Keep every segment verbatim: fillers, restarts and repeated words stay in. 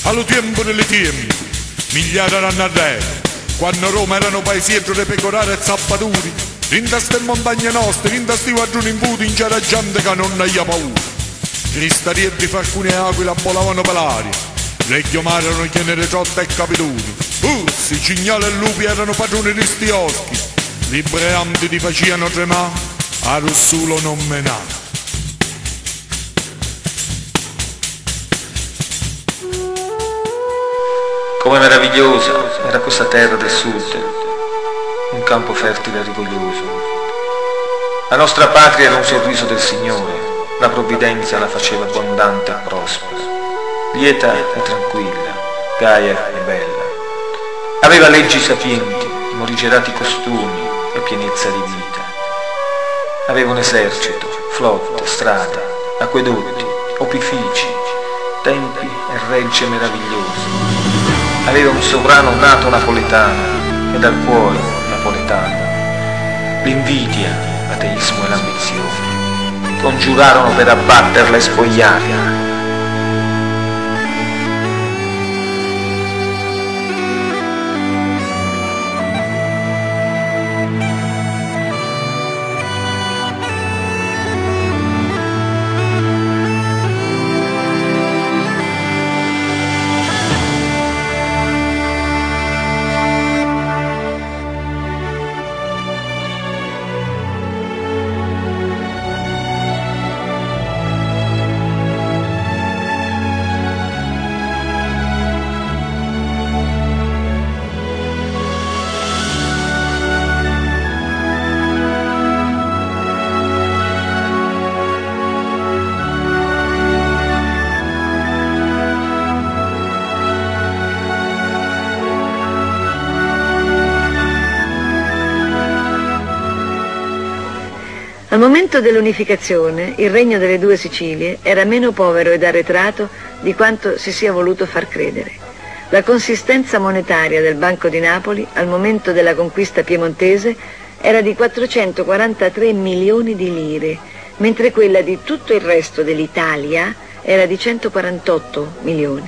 allo tempo delle tempi, migliaia d'anni addietro, quando Roma erano paesietto di pecorare e zappaturi, in queste montagne nostre, in questi guardoni imputi, in c'era gente che non aveva paura. Cristarieti, falconi e aquile volavano per l'aria, le chiomare erano chienere trotte e capituni, ursi, cignali e lupi erano padroni di sti oschi, libreanti ti facevano tremare, a Russulo non menare. Come meravigliosa era questa terra del sud, un campo fertile e rigoglioso. La nostra patria era un sorriso del Signore, la provvidenza la faceva abbondante e prospera, lieta e tranquilla, gaia e bella. Aveva leggi sapienti, morigerati costumi e pienezza di vita. Aveva un esercito, flotte, strade, acquedotti, opifici, tempi e regge meravigliosi. Aveva un sovrano nato napoletano e dal cuore napoletano. L'invidia, l'ateismo e l'ambizione congiurarono per abbatterla e spogliarla. Al momento dell'unificazione, il regno delle due Sicilie era meno povero ed arretrato di quanto si sia voluto far credere. La consistenza monetaria del Banco di Napoli, al momento della conquista piemontese, era di quattrocentoquarantatré milioni di lire, mentre quella di tutto il resto dell'Italia era di centoquarantotto milioni.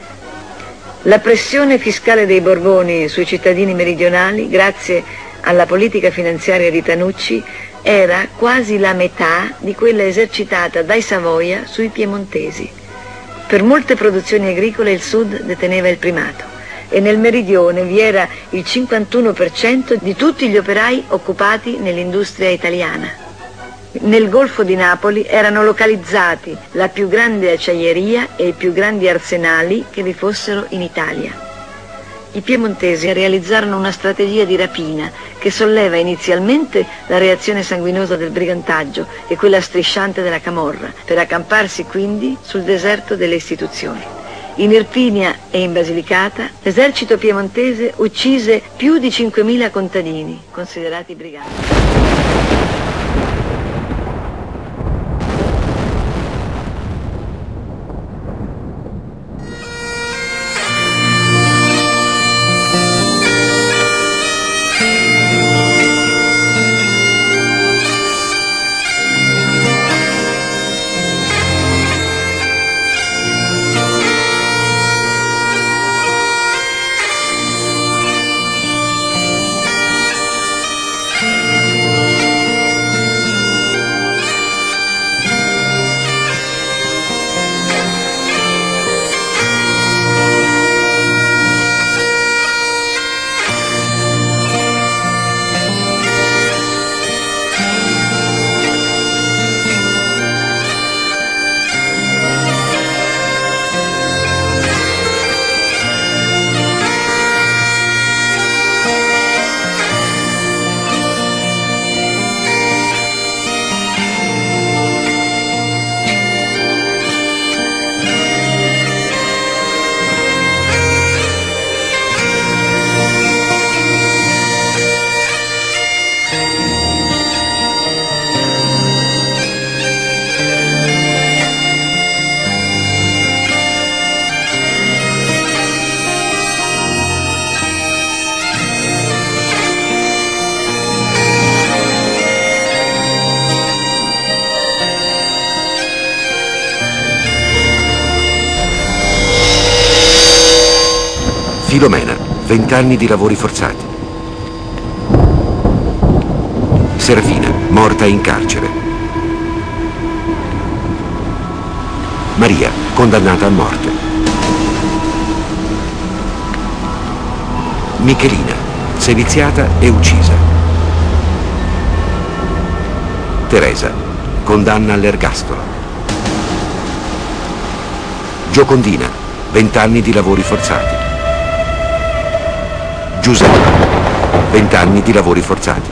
La pressione fiscale dei Borboni sui cittadini meridionali, grazie alla politica finanziaria di Tanucci, era quasi la metà di quella esercitata dai Savoia sui piemontesi. Per molte produzioni agricole il sud deteneva il primato e nel meridione vi era il cinquantuno per cento di tutti gli operai occupati nell'industria italiana. Nel Golfo di Napoli erano localizzati la più grande acciaieria e i più grandi arsenali che vi fossero in Italia. I piemontesi realizzarono una strategia di rapina che solleva inizialmente la reazione sanguinosa del brigantaggio e quella strisciante della camorra, per accamparsi quindi sul deserto delle istituzioni. In Irpinia e in Basilicata l'esercito piemontese uccise più di cinquemila contadini, considerati briganti. Filomena, vent'anni di lavori forzati. Serafina, morta in carcere. Maria, condannata a morte. Michelina, seviziata e uccisa. Teresa, condanna all'ergastolo. Giocondina, vent'anni di lavori forzati. Giuseppa, vent'anni di lavori forzati.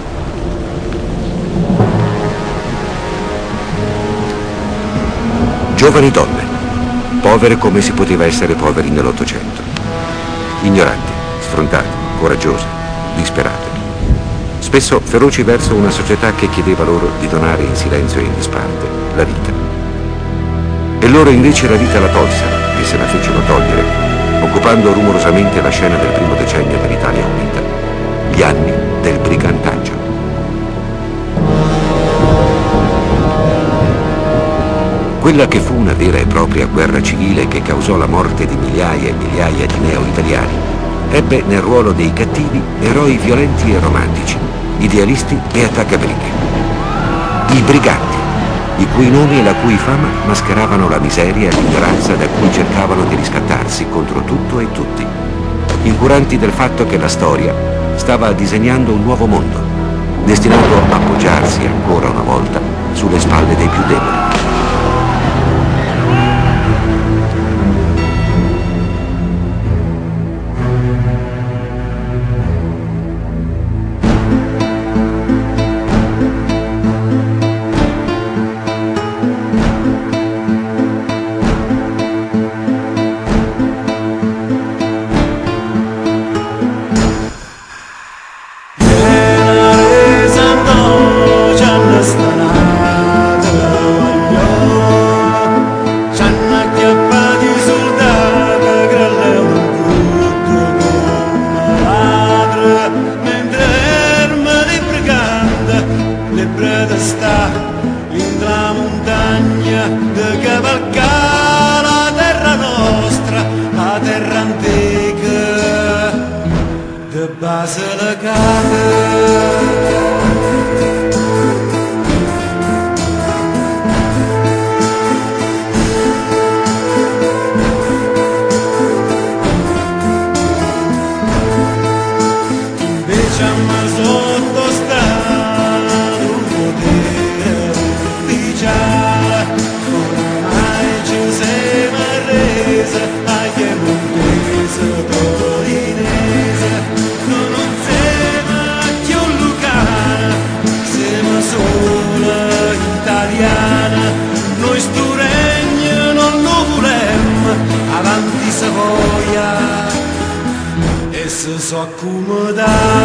Giovani donne, povere come si poteva essere poveri nell'Ottocento. Ignoranti, sfrontate, coraggiose, disperate. Spesso feroci verso una società che chiedeva loro di donare in silenzio e in disparte la vita. E loro invece la vita la tolsero e se la fecero togliere, occupando rumorosamente la scena del primo decennio dell'Italia unita, gli anni del brigantaggio. Quella che fu una vera e propria guerra civile che causò la morte di migliaia e migliaia di neo-italiani, ebbe nel ruolo dei cattivi eroi violenti e romantici, idealisti e attaccabrighe. I briganti, i cui nomi e la cui fama mascheravano la miseria e l'ignoranza da cui cercavano di riscattarsi contro tutto e tutti, incuranti del fatto che la storia stava disegnando un nuovo mondo, destinato a appoggiarsi ancora una volta sulle spalle dei più deboli. So accomodare